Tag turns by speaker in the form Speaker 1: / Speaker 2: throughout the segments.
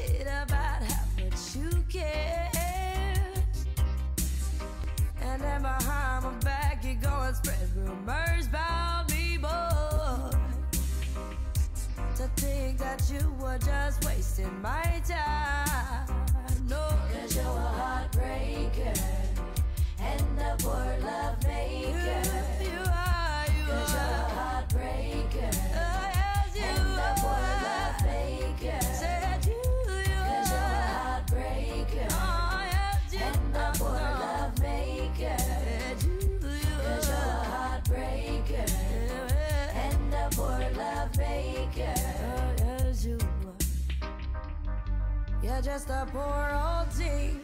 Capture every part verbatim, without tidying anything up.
Speaker 1: forget about how much you care. And then behind my back you go and spread rumors about me, boy. To think that you were just wasting my time. No, cause you're a heartbreaker and a poor love maker. You, you are, you cause are. You're a heartbreaker. Oh, yes, you and a poor love maker. Said you, you cause are. You're a heartbreaker. Oh, yes, you and a poor no. love maker. Said you, you cause you're a heartbreaker and a poor love maker. Oh, yes, you are. You're just a poor old thing.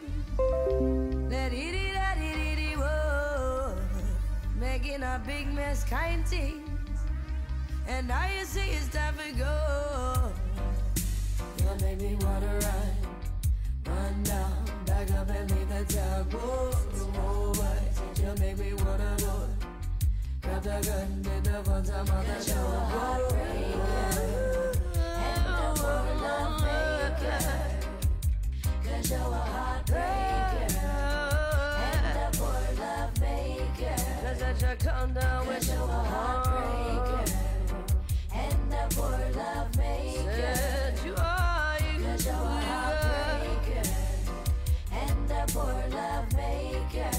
Speaker 1: Making a big mess, kind things. And now you see it's time to go. You make me wanna run, run down, back up and leave the town. Whoa, whoa, but you make me wanna go. Grab the gun, get the fun time on the show. You're a heartbreaker and a poor love maker. Cause you're a heartbreaker and a poor love maker. Cause that you come down with your heartbreaker and a poor love maker. Said you are, you cause you're a heartbreaker and a poor love maker.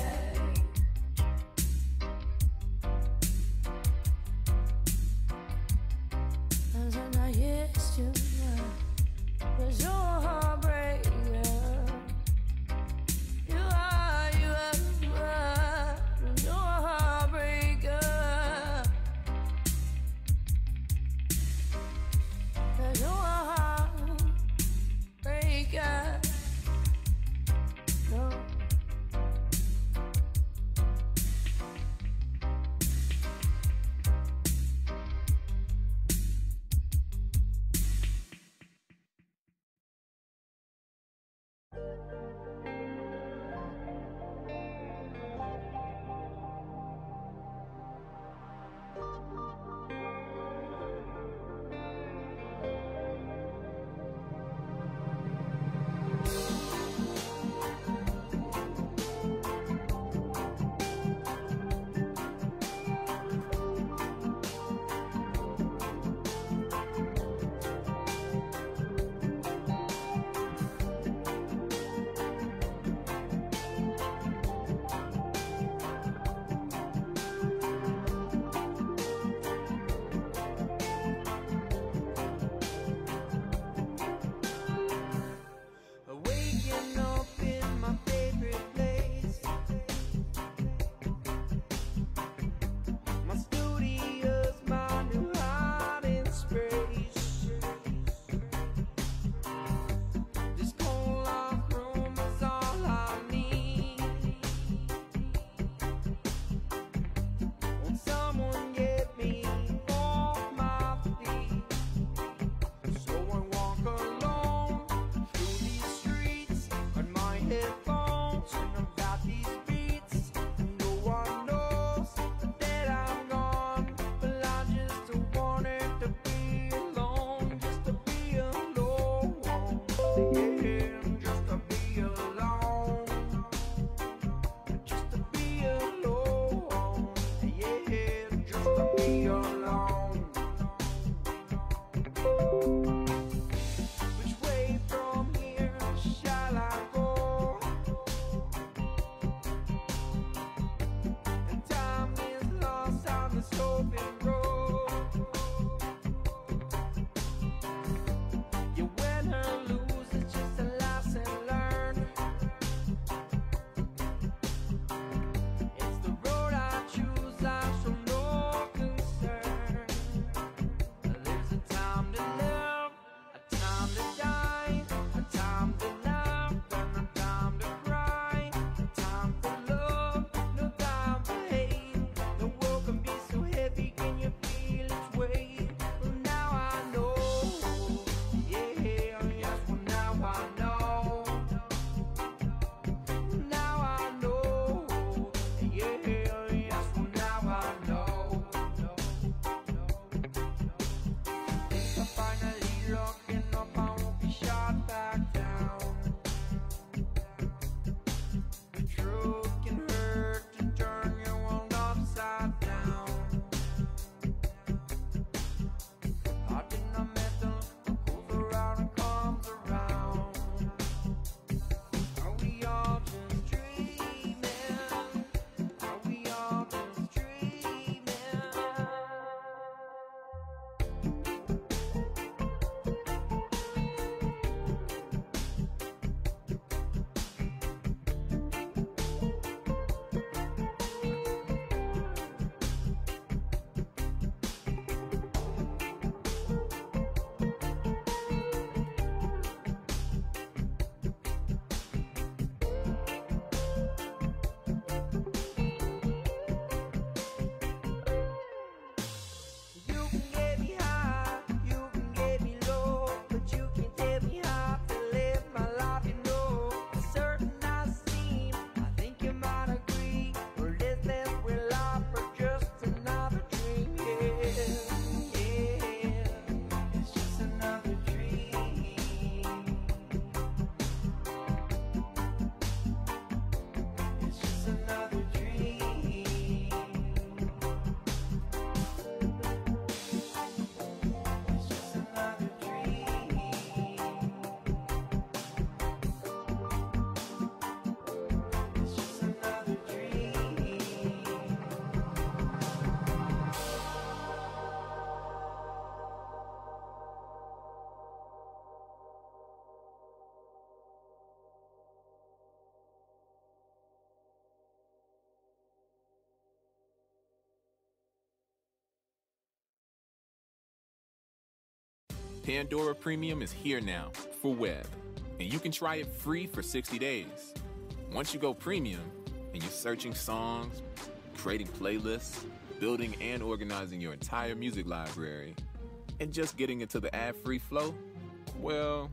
Speaker 2: Pandora Premium is here now for web, and you can try it free for sixty days. Once you go premium and you're searching songs, creating playlists, building and organizing your entire music library, and just getting into the ad-free flow, well,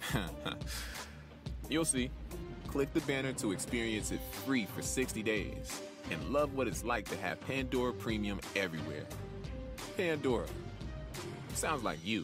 Speaker 2: you'll see. Click the banner to experience it free for sixty days and love what it's like to have Pandora Premium everywhere. Pandora. Sounds like you.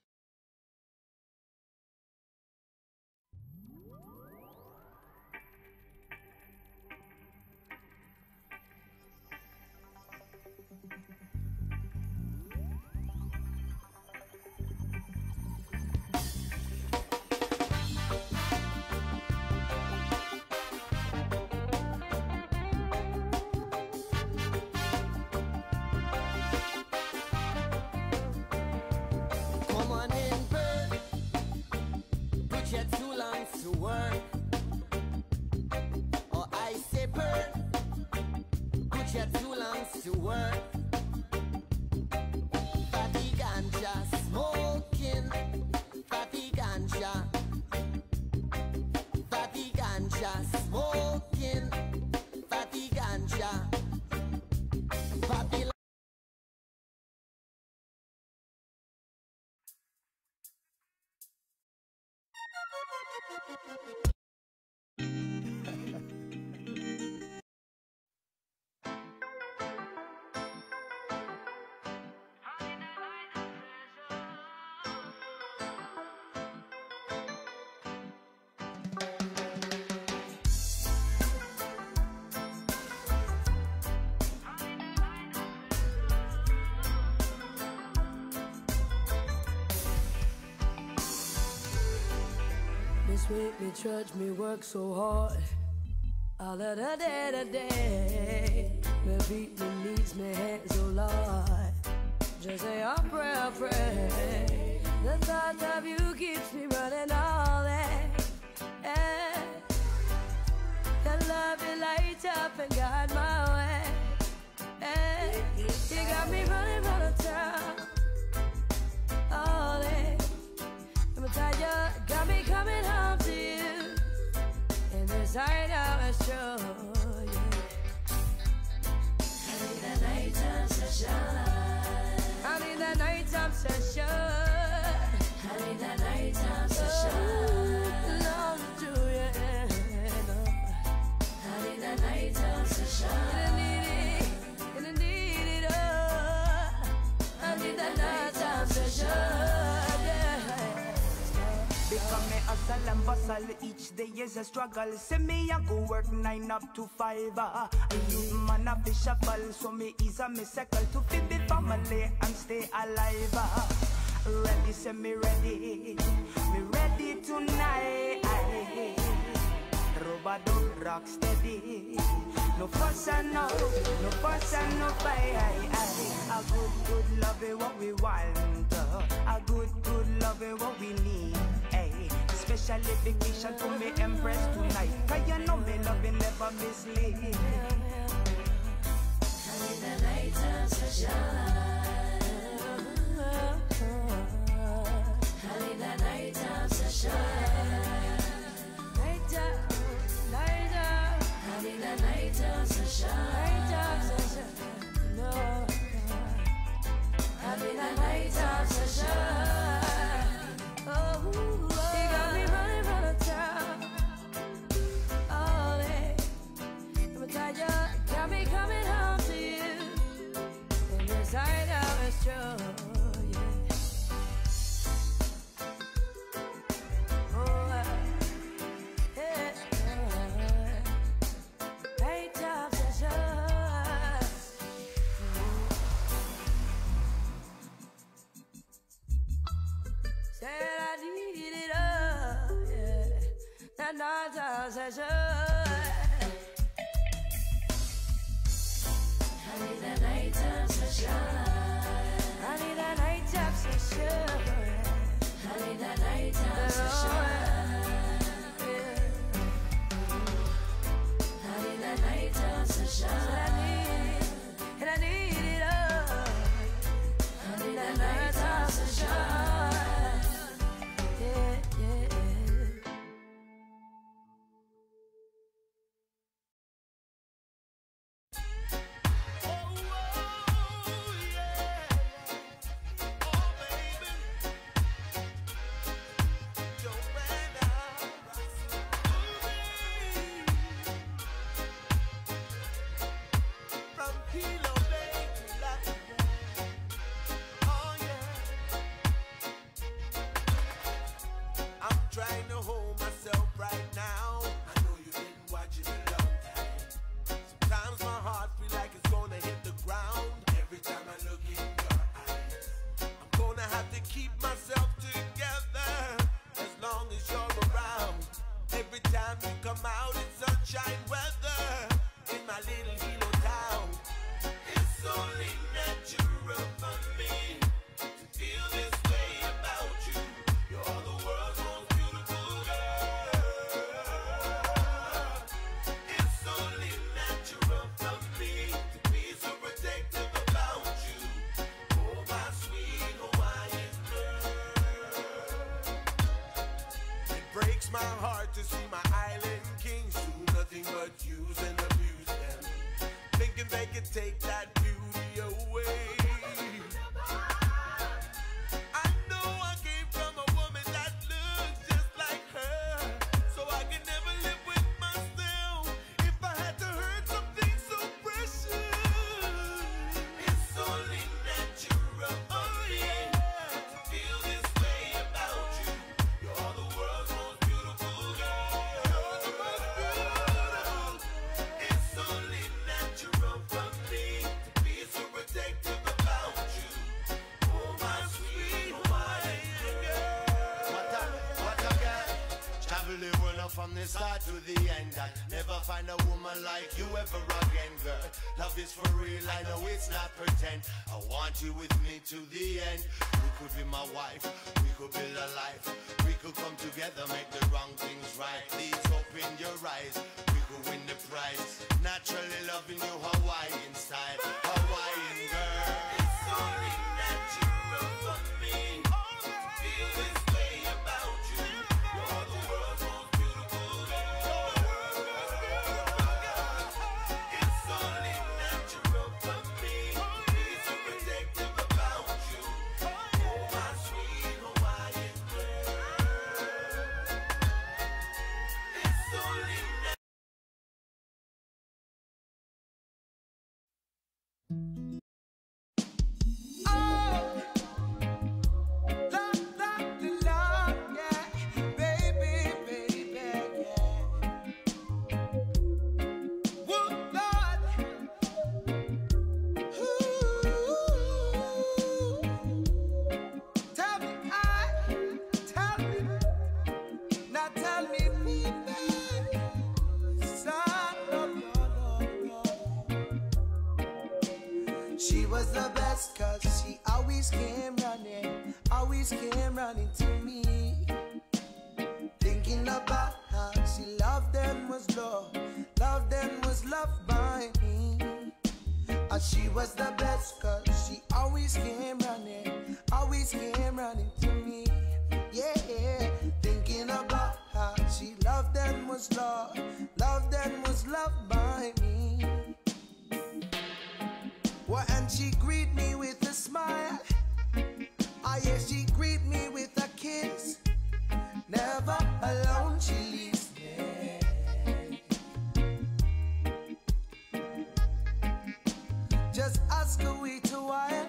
Speaker 1: Make me trudge, me work so hard all of the day to day. Me beat me knees, me hands, oh Lord. Just say a prayer, pray. The thought of you keeps me running all day. Yeah. That love you light up and guide my way. Yeah. You got me running round the town all day. I'm tired, got me coming home to you. And this I know is true, yeah. I need that nighttime session. I need that nighttime session. I need that nighttime session. Love to do, yeah. I need that nighttime session. I need it, and I need it all. I need that nighttime session.
Speaker 3: Become me hustle and bustle, each day is a struggle. See me I go work nine up to five. uh. I use man a fish a fall, so me is a me circle to feed the family and stay alive. uh. Ready, say me ready, me ready tonight. Rubber dub rock steady, no fuss and no, no fuss and no fight. A good, good love is what we want. uh. A good, good love is what we need. Special dedication to me empress tonight, cause you know me loving never mislead.
Speaker 1: I need that nighttime session. I need that nighttime session. Nighttime, nighttime. I need that nighttime session. Nighttime session. No. I need that nighttime session. Oh. Got me coming home to you, and yes I know it's true, yeah. Oh, uh, yeah. Nighttime session. Said I need it all, yeah. That nighttime session. I need that nighttime session. I need that nighttime session. I need that nighttime session. I need that nighttime session. I need it, and I need it all. I need that nighttime session.
Speaker 4: trying to hold myself right now. I know you've been watching a long time. Sometimes my heart feels like it's gonna hit the ground. Every time I look in your eyes, I'm gonna have to keep myself together as long as you're around. Every time you come out, it's sunshine weather in my little hero town. It's only natural for me to feel this way about you. You're the world's most beautiful girl. It's only natural for me to be so protective about you. Oh, my sweet Hawaiian girl. It breaks my heart to see my island kings do nothing but use and abuse them, thinking they could take that beauty away. I know I came from a woman that looks just like her, so I can never live with myself if I had to hurt something so precious. It's only natural for me to feel this way about you. You're the world's most beautiful girl. You're the most beautiful. It's only natural for me to be so protective about you. Oh, my sweet Hawaiian girl.
Speaker 5: What a, what a girl. Travel the world now from the start to the end. I never find a woman like you ever again, girl. Love is for real, I know it's not pretend. I want you with me to the end. You could be my wife, we could build a life. We could come together, make the wrong things right. Please open your eyes, we could win the prize. Naturally loving you Hawaiian style, Hawaiian girl.
Speaker 4: It's only natural for me to feel this way about you. You're the world's most beautiful girl. It's only natural for me to be so protective about you. Oh, my sweet Hawaiian girl. It's only natural.
Speaker 3: She was the best cause she always came running, always came running to me. Thinking about how she loved and was loved, loved and was loved by me. Uh, she was the best cause she always came running, always came running to me. Yeah, thinking about how she loved and was loved, loved and was loved by me. Well, and she greet me with a smile. Ah, yeah, she greet me with a kiss. Never alone she leaves me. Just ask her wait a while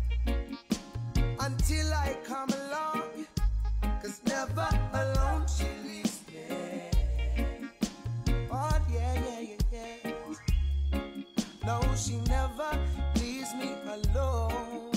Speaker 3: until I come along, 'cause never alone she leaves me. Oh, yeah, yeah, yeah, yeah. No, she never leaves me alone.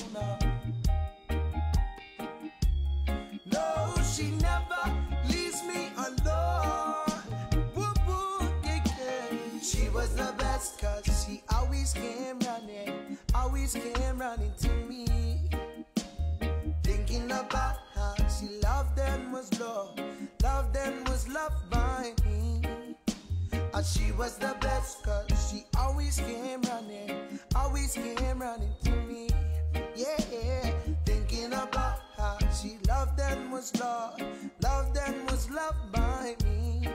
Speaker 3: No, she never leaves me alone. Woo, woo, yeah, yeah. She was the best cause she always came running, always came running to me. Thinking about how she loved and was loved, loved and was loved by me. Uh, she was the best cause she always came running, always came running to me. Yeah, thinking about how she loved and was loved, loved and was loved by me.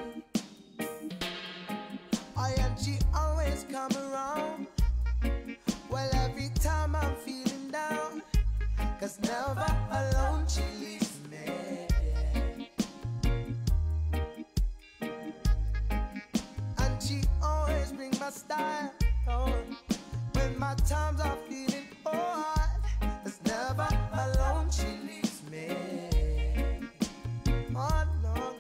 Speaker 3: I and she always come around. Well, every time I'm feeling down, 'cause never alone she leaves me. And she always brings my style on when my times are feeling hard. 'Cause never alone she leaves me. Oh no.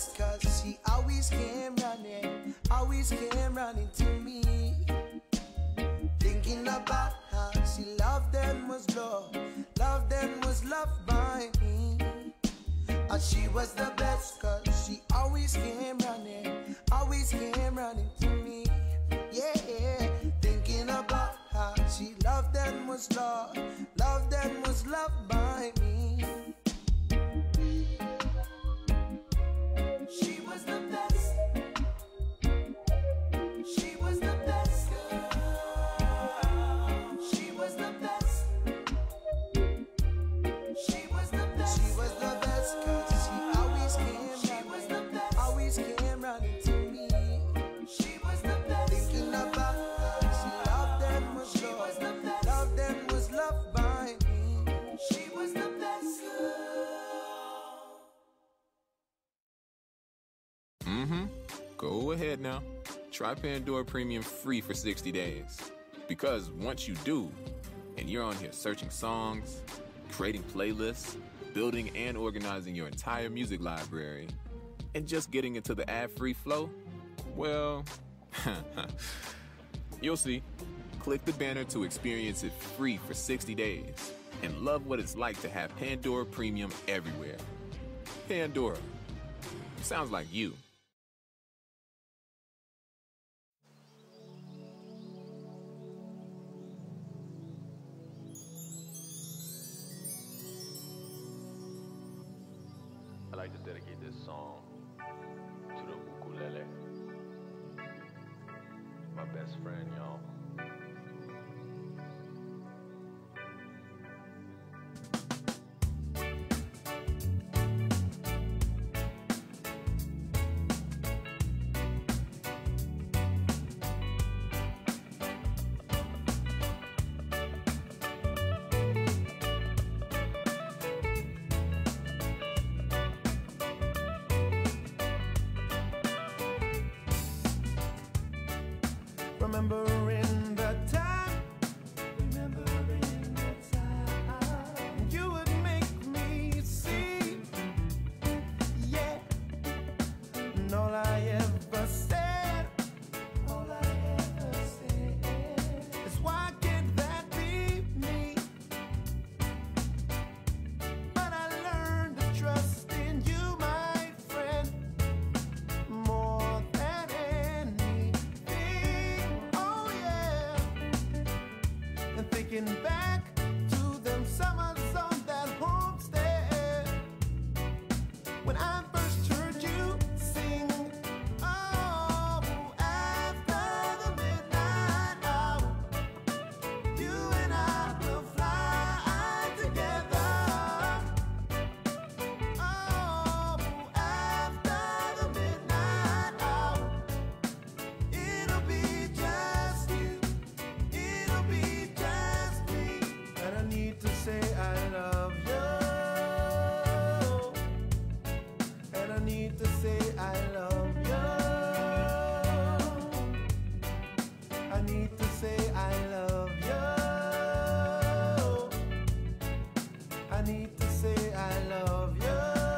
Speaker 3: best, cause she always came running, always came running to me. Thinking about how she loved and was loved, loved and was loved by me. And she was the best, cause she always came running, always came running to me. Yeah, thinking about how she loved and was loved, loved and was loved by me. She was the best. She was the best girl. She was the best. She was the best. She was the best, cause she always came running, always came running to me. She was the best. Thinking about her, she loved and was loved, loved and was loved by me. She was the best girl.
Speaker 2: Mm-hmm. Go ahead now. Try Pandora Premium free for sixty days. Because once you do, and you're on here searching songs, creating playlists, building and organizing your entire music library, and just getting into the ad-free flow, well, you'll see. Click the banner to experience it free for sixty days and love what it's like to have Pandora Premium everywhere. Pandora. Sounds like you.
Speaker 6: I'd like to dedicate this song to the ukulele. My best friend, y'all.
Speaker 3: Remembering the time, remembering the time you would make me see, yeah. And all I ever said, all I ever said is why can't that be me? But I learned to trust in you, my friend, more than anything. And thinking back to them summers on that homestead, when I first heard you sing, oh, after the midnight hour, you and I will fly together. Oh, after the midnight hour, it'll be just you, it'll be just me, and I need to say I love you, and I need to say I love you, I need to say I love you, I need to say I love you.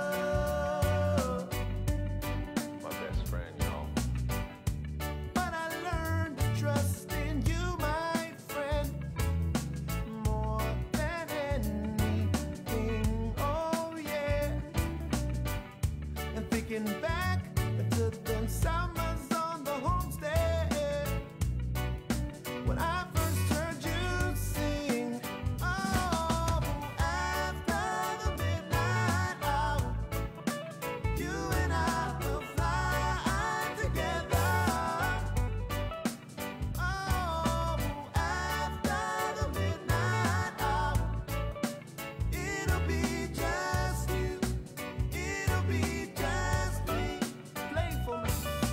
Speaker 6: My best friend, y'all.
Speaker 3: But I learned to trust in you, my friend, more than anything, oh yeah. And thinking back to them summers on the homestead, when I first heard you sing, oh, after the midnight hour, you and I will fly together. Oh, after the midnight hour, it'll be just you, it'll be just me. Play for me.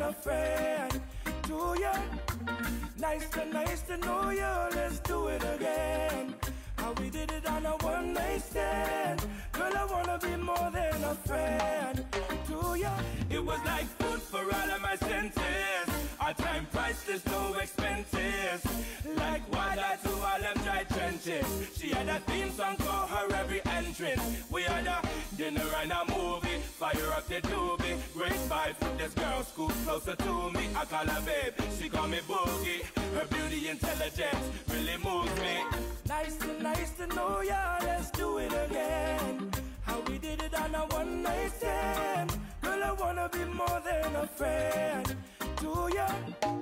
Speaker 3: a friend to you. Nice to, nice to know you, let's do it again. How we did it on a one night stand. Girl, I wanna be more than a friend to you. It was like food for all of my senses. Our time priceless, no expenses. Like water to all them dry trenches. She had a theme song for her every entrance. We had a dinner and a movie. Fire up the doobie. Great vibe from this girl, scoop closer to me. I call her babe, she call me Boogie. Her beauty, intelligence really moves me. Nice to, nice to know ya, let's do it again. How we did it on a one night stand. Girl, I wanna be more than a friend to ya.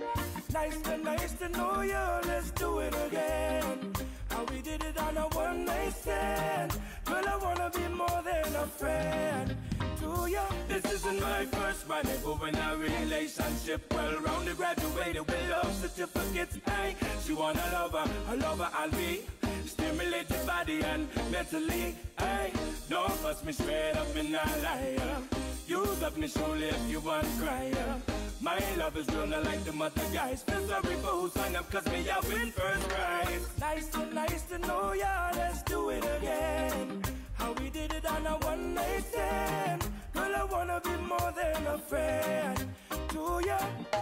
Speaker 3: Nice to, nice to know ya, let's do it again. How we did it on a one night stand. Girl, I wanna be more than a friend to ya. This isn't my first rendezvous in a relationship. Well rounded, graduated with love certificates. Hey, she want a lover, a lover I'll be. Stimulate your body and mentally. Hey, don't fuss me straight up in a liar. Use up me shoulder if you want cry. My love is real, not like the other guys. Feel sorry for who signed up, cause me I win first prize. Nice to, nice to know ya, let's do it again. How we did it on a one night stand. Girl, I wanna be more than a friend to ya.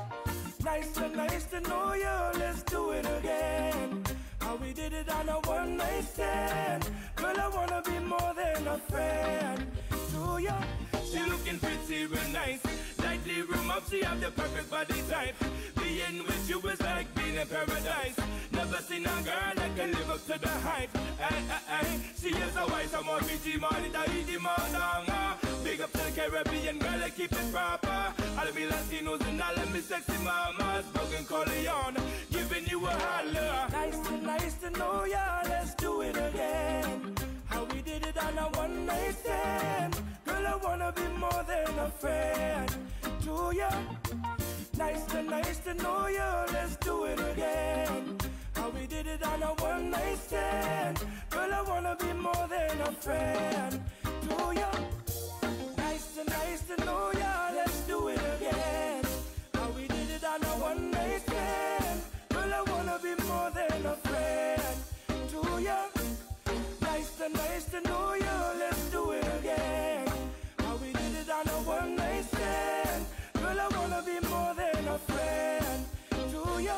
Speaker 3: Nice to, nice to know ya, let's do it again. How we did it on a one night stand. Girl, I wanna be more than a friend to ya. She looking pretty real nice. Lightly room up, she have the perfect body type. Being with you is like being in paradise. Never seen a girl that can live up to the hype. Ay, ay, ay. She is a wise, I'm more pretty, money, that eat the man. Big up to the Caribbean girl, I keep it proper. All of me Latinos and all of me sexy mamas. Broken Corleone, giving you a holler. Nice to, nice to know ya, let's do it again. How we did it on a one night stand. Girl, I wanna be more than a friend to ya. Nice to, nice to know ya, let's do it again. How we did it on a one night stand. Girl, I wanna be more than a friend to ya. Nice to, nice to know ya, let's do it again. How we did it on a one night stand. Girl, I wanna be more than a friend to ya. Nice to, nice to know ya, let's do it again. How we did it on a one night stand. Girl, I wanna be more than a friend to ya.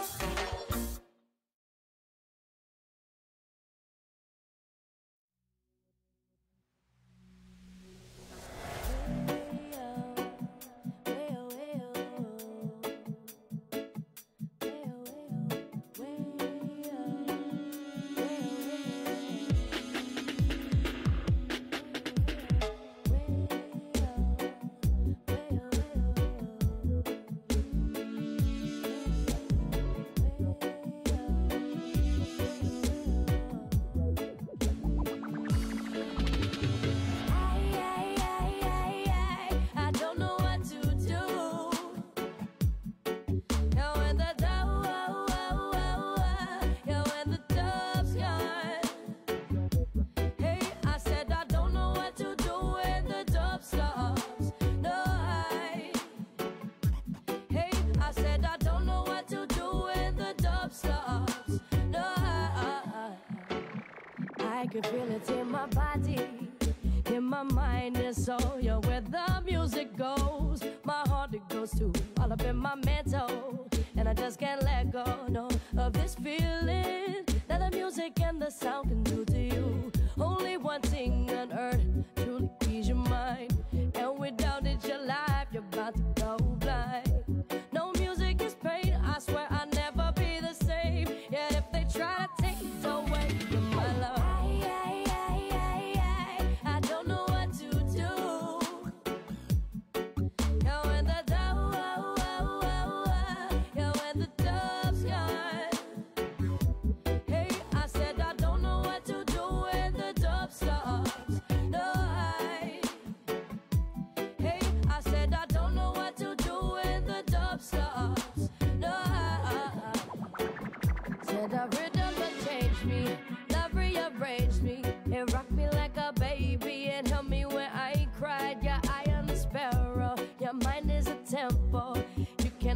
Speaker 1: I can feel it in my body, in my mind and soul. You're where the music goes. My heart it goes to all up in my mental, and I just can't let go, no, of this feeling that the music and the sound can do to you. Only one thing on earth truly ease your mind, and without it your life you're about to go blind. No music is pain, I swear I'll never be the same. Yet if they try to take it away from my love, the rhythm that changed me, love rearranged me. It rocked me like a baby and held me when I cried. Your eye on the sparrow, your mind is a tempo. You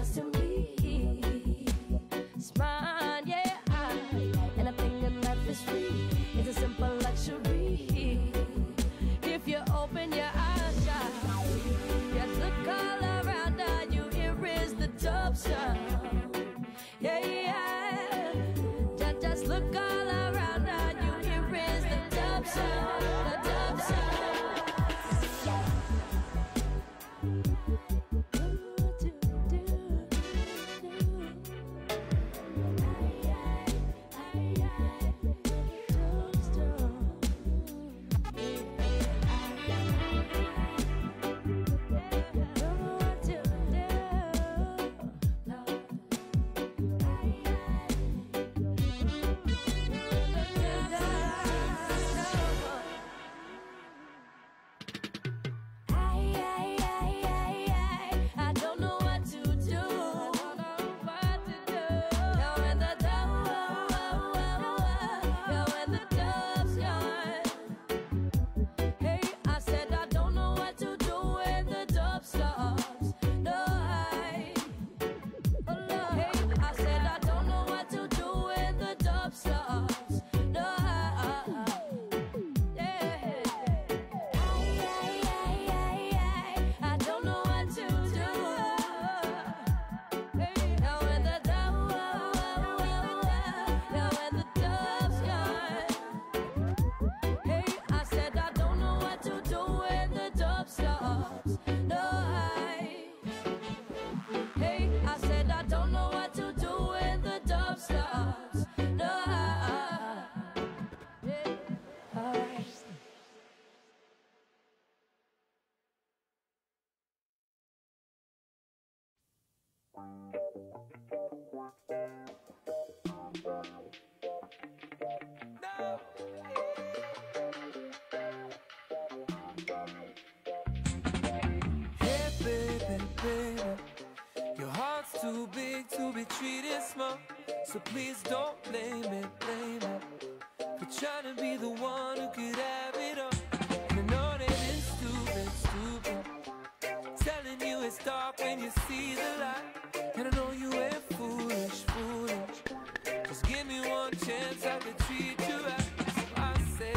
Speaker 1: wants to be. Smile, yeah, and I think that life is free. It's a simple luxury. If you open your eyes, child, just look all around you. Here is the top sound. Yeah, yeah. Just, just look all around you. Here is the top sound. The top sound.
Speaker 7: Hey baby, baby, your heart's too big to be treated small. So please don't blame it, blame it for trying to be the one who could have it all. And I know that it's stupid, stupid telling you it's dark when you see the light. And I know you ain't foolish, foolish. Just give me one chance, I could treat you right. So I say,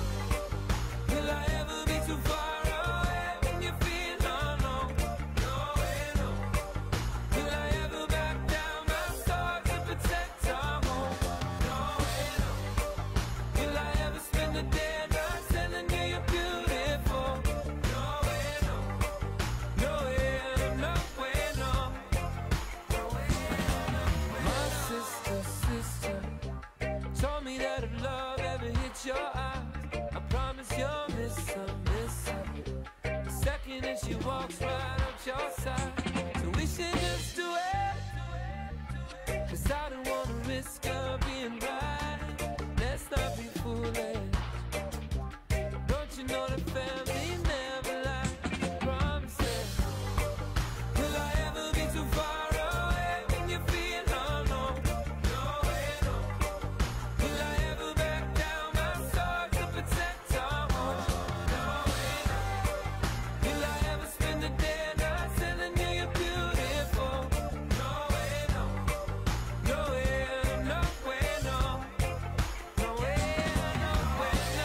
Speaker 7: will I ever be too far away when you feel alone? No way, no. Will I ever back down my sword to protect our home? No way, no. Will I ever spend the day not telling you you're beautiful? No way, no. No way, no way, no. No way, no way. My sister, sister told me that if love ever hits your eyes, I promise you'll miss her, miss her the second that she walks right up your side. So we should just do it, cause I don't wanna risk her being right. Let's not be foolish. Don't you know the family never lies? Promises. Will I ever be too far away when you feel alone? No way, no. Will I ever back down my sword to protect our home? No way, no. Will I ever spend the day not telling you you're beautiful? No way, no. No way, no way, no. No way, no way, no.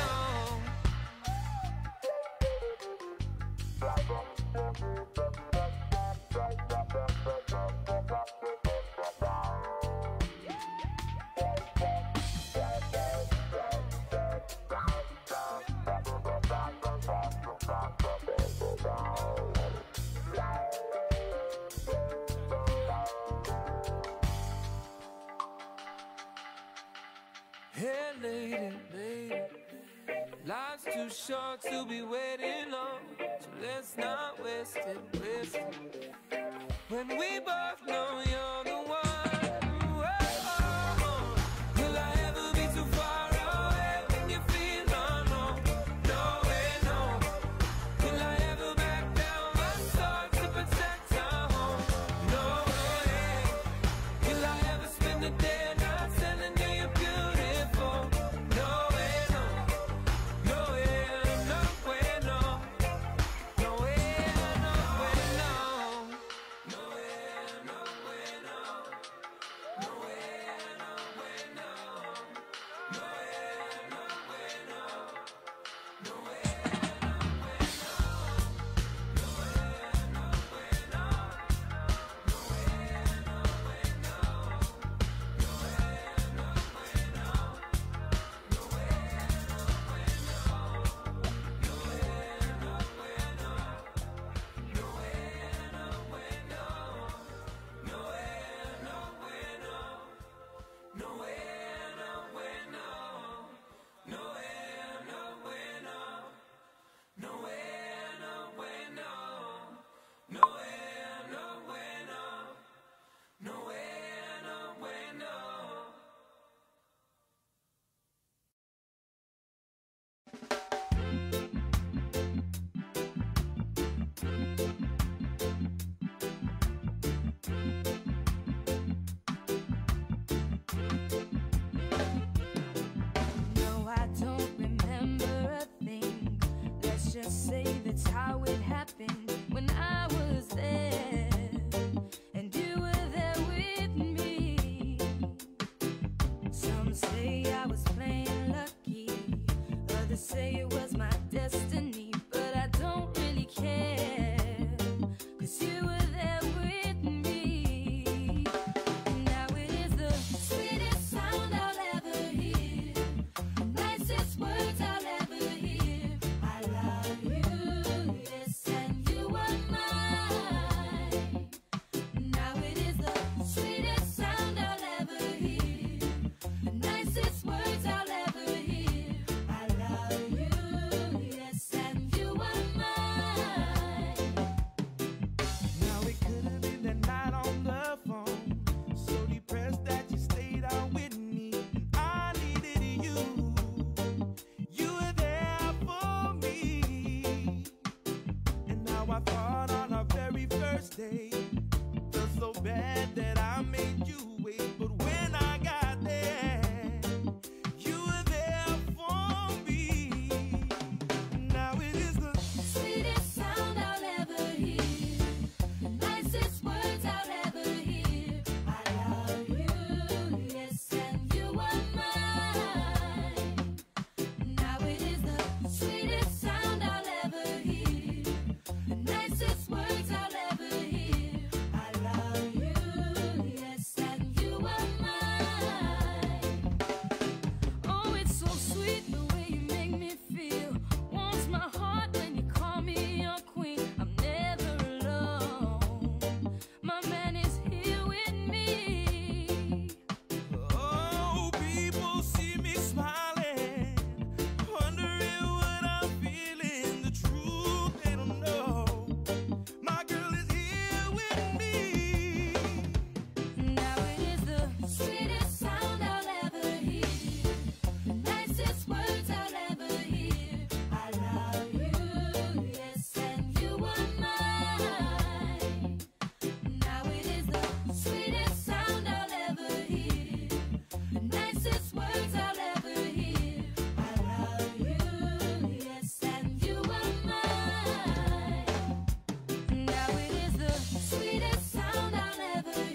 Speaker 7: Hey lady, lady, life's too short to be waiting on, so let's not waste it, waste it. When we both know you're the one. Whoa. Will I ever be too far away when you feel alone? No way, no. Will I ever back down my sword to protect our home? No way. Will I ever spend the day not telling you you're beautiful? No way, no. No way, no way, no. No way, no way, no. No way, no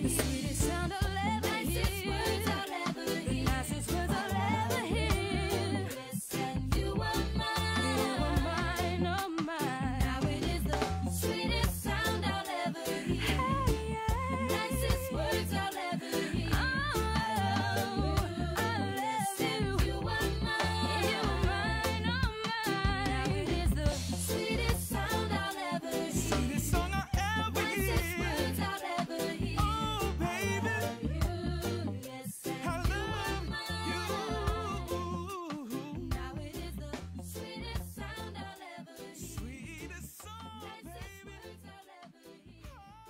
Speaker 1: The sweetest sound I'll ever hear. The nicest words I'll ever hear. The nicest words I'll ever hear. Yes, and you were mine. You were mine, oh mine. Now it is the sweetest sound I'll ever hear. Hey, yeah. Nicest words I'll ever hear. Oh, I love you. You were mine. You were mine, oh mine. Now it is the sweetest sound I'll ever hear.
Speaker 3: Sweetest song I ever
Speaker 1: Nicest
Speaker 3: hear.
Speaker 1: words I'll ever hear.
Speaker 3: Oh, baby,
Speaker 1: You, yes, and
Speaker 3: I
Speaker 1: you were
Speaker 3: love
Speaker 1: mine.
Speaker 3: you.
Speaker 1: Now it is the sweetest sound I'll ever hear.
Speaker 3: Sweetest song,
Speaker 1: Nicest
Speaker 3: baby.
Speaker 1: words I'll ever hear.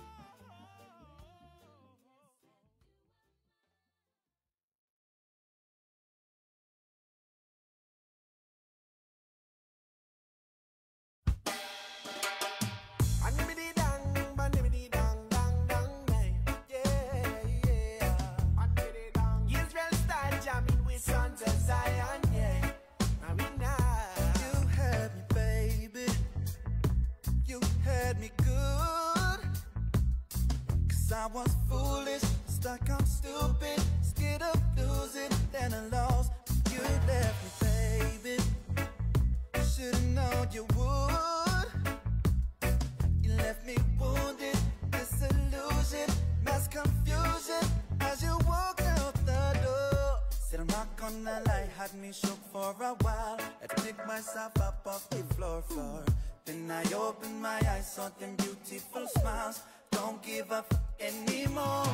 Speaker 4: Animating, animating, dang, dang, dang, dang. Yeah, yeah. Animating. Israel style jamming with Sons of Zion, yeah. I mean, now.
Speaker 8: You had me, baby. You had me good. Cause I was foolish, stuck on stupid, scared of losing, then I lost. You left me, baby. Should've known you would. You left me wounded, disillusioned, mass confusion as you walked out the door. Said I'm not gonna lie, had me shook for a while. Had to pick myself up off the floor, floor. Then I opened my eyes, saw them beautiful smiles. Don't give up anymore.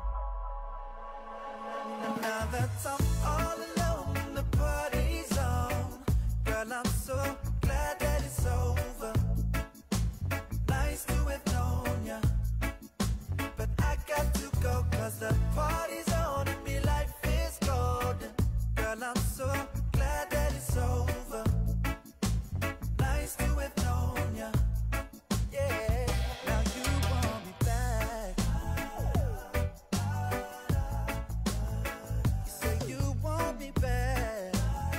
Speaker 8: And now that I'm all alone and the party's on, girl, I'm so glad that it's over. Nice to have known ya, but I got to go cause the party's on and me life is golden. Girl, I'm so glad that it's over. Nice to have known ya, yeah. Now you want me back. You say you want me back.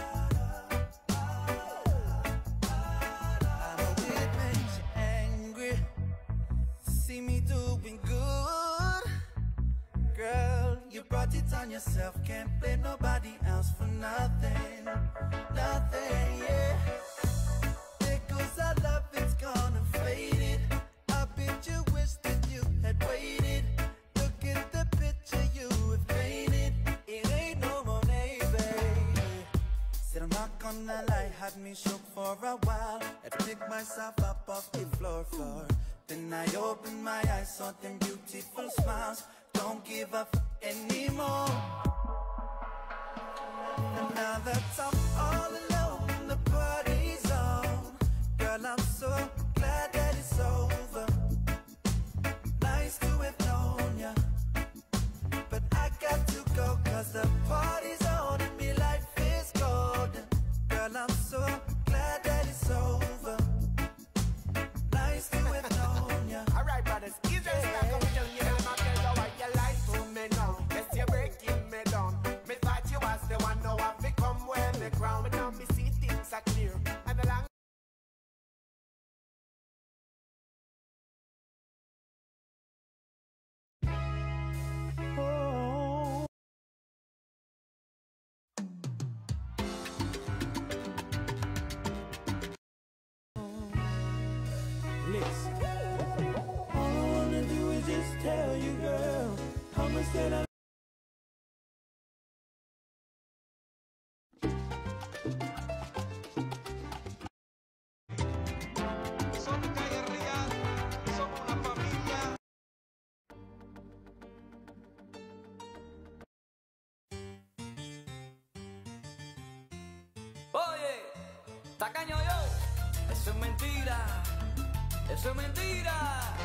Speaker 8: I know it makes you angry to see me doing good. Girl, you brought it on yourself. Can't blame nobody else for nothing. Nothing, yeah. There goes our love, it's gone and faded. I bet you wish that you had waited. Look at the picture you have painted. It ain't no more, baby. Said I'm not gonna lie, had me shook for a while. Had to pick myself up off the floor, floor. Then I opened my eyes, saw them beautiful smiles. Don't give up anymore. And now that I'm all alone and the party's on, girl, I'm so glad that it's over. Nice to have known ya, but I got to go cause the party's on and me life is golden. Girl, I'm so glad that it's over. Nice to have known ya.
Speaker 4: Alright, brothers, Israel style coming down. You know, my girl, how you lie to me now. Yes, you're breaking me down. Me thought you was the one, now I've become well the ground. But now me see things are clear. And the long
Speaker 3: Listen. All I wanna do is just tell you, girl, how much that I
Speaker 7: Oye, tacaño yo, eso es mentira, eso es mentira.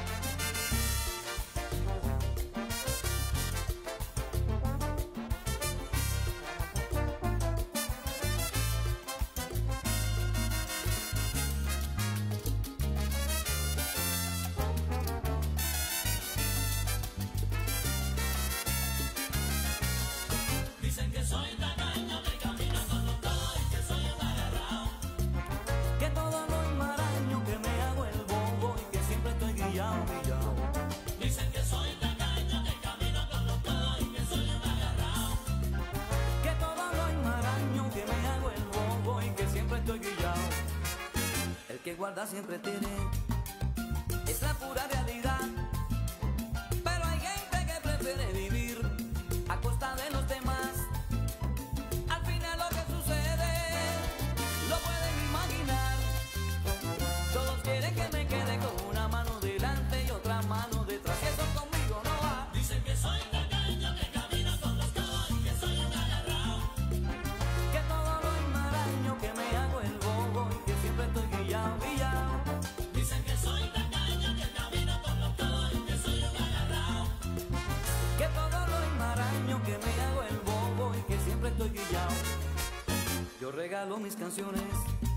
Speaker 9: Dicen que soy tacaño, me camino con los dos y que soy un agarrado.
Speaker 7: Que todo lo enmaraño, que me hago el bobo y que siempre estoy guillado, guillado.
Speaker 10: igualdad siempre tiene. Es la pura realidad. Pero hay gente que prefiere vivir a costa de los demás. Al final lo que sucede lo pueden imaginar. Todos quieren que me quede con una mano delante y otra mano detrás. Que eso conmigo no va.
Speaker 9: Dicen que soy tacaño, que camino con los caballos, que soy un agarrao.
Speaker 10: Que todo lo enmaraño, que me hago el bobo y que siempre estoy guillao, guillao.
Speaker 9: Dicen que soy tacaño, que camino con los caballos, que soy un agarrao.
Speaker 10: Que todo lo enmaraño, que me hago el bobo y que siempre estoy guillao. Yo regalo mis canciones